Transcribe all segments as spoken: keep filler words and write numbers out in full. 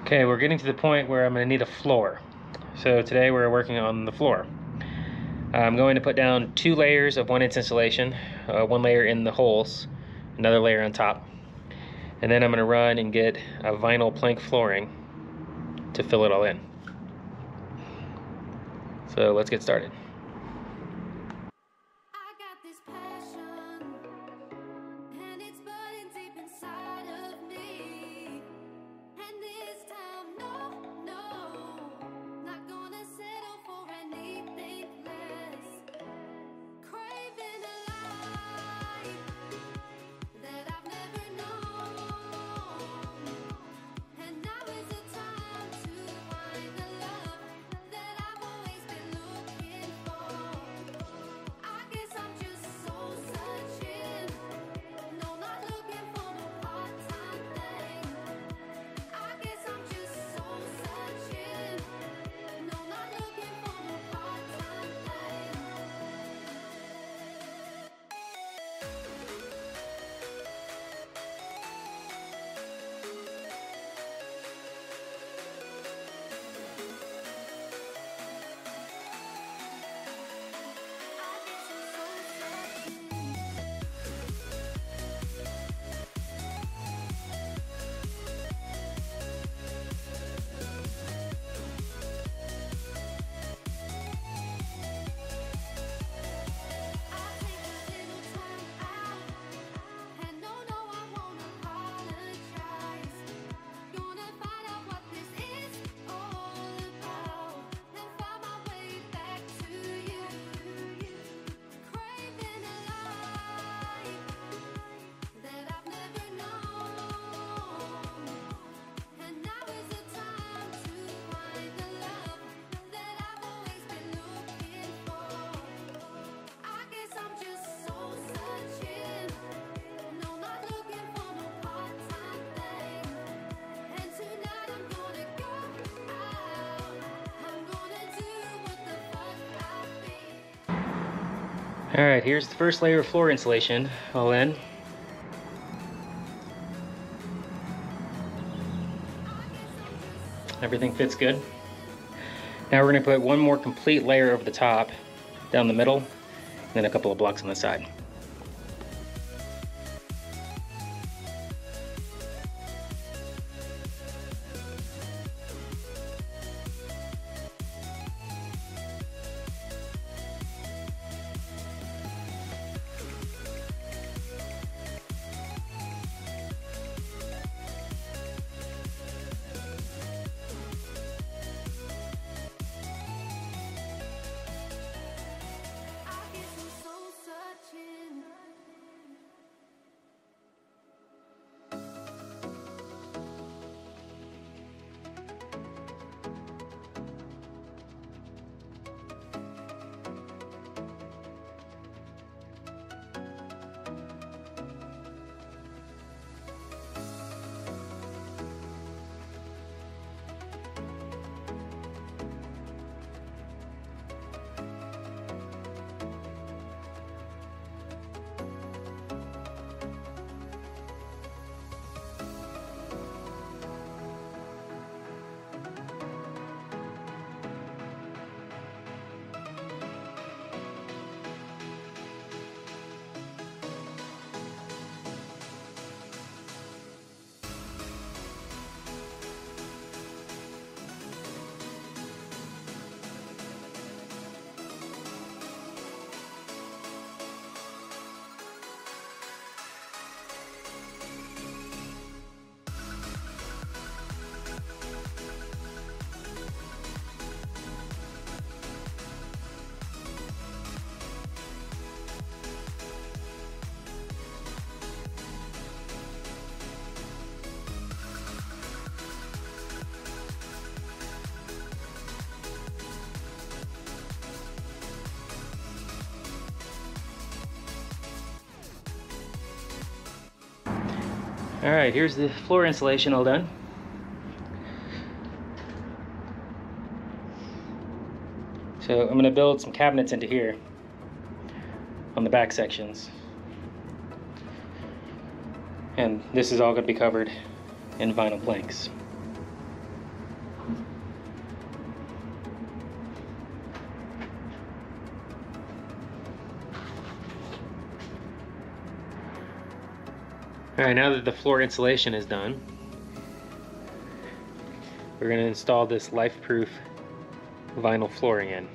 Okay, we're getting to the point where I'm going to need a floor. So today we're working on the floor. I'm going to put down two layers of one inch insulation, uh, one layer in the holes, another layer on top. And then I'm going to run and get a vinyl plank flooring to fill it all in. So let's get started. Alright, here's the first layer of floor insulation all in. Everything fits good. Now we're going to put one more complete layer over the top, down the middle, and then a couple of blocks on the side. Alright, here's the floor insulation all done. So I'm going to build some cabinets into here on the back sections. And this is all going to be covered in vinyl planks. Alright, now that the floor insulation is done, we're going to install this LifeProof vinyl flooring in.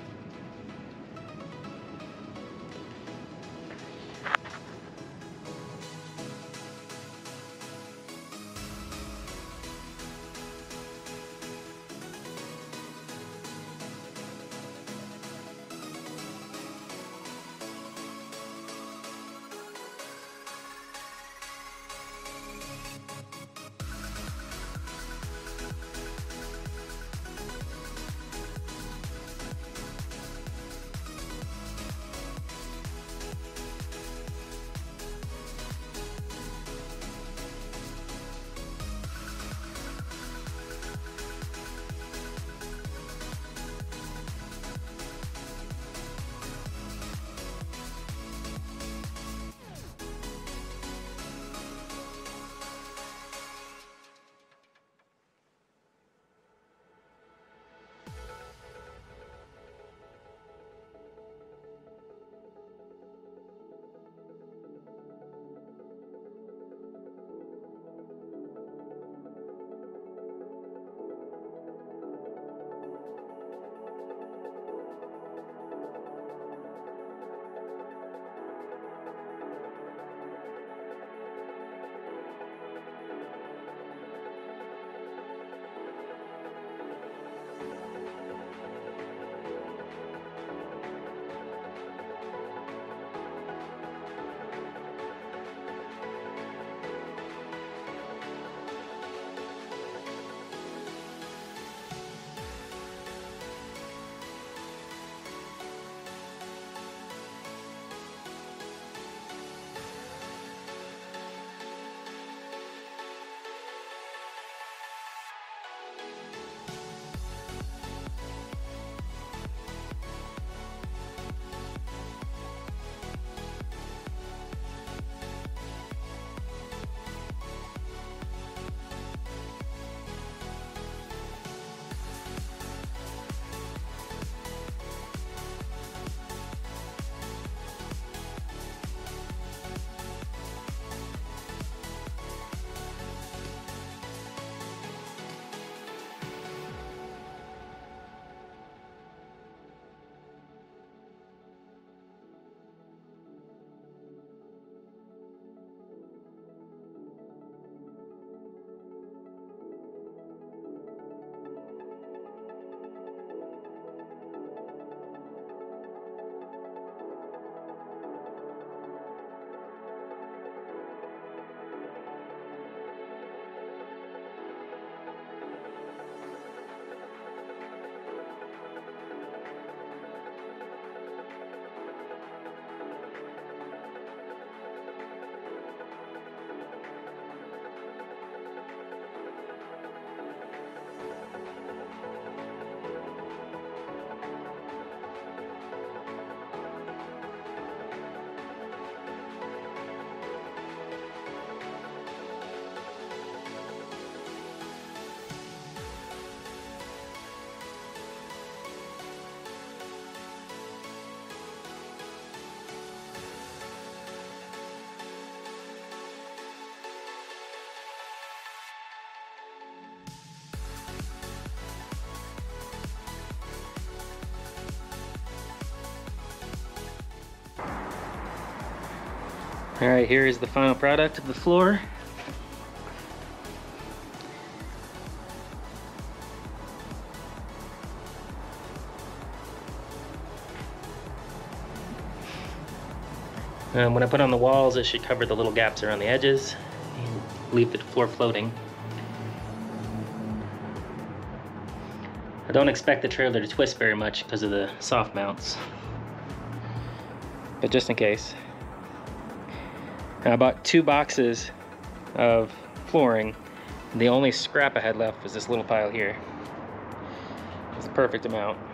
Alright, here is the final product of the floor. Um, when I put on the walls, it should cover the little gaps around the edges and leave the floor floating. I don't expect the trailer to twist very much because of the soft mounts, but just in case. I bought two boxes of flooring, and the only scrap I had left was this little pile here. It's the perfect amount.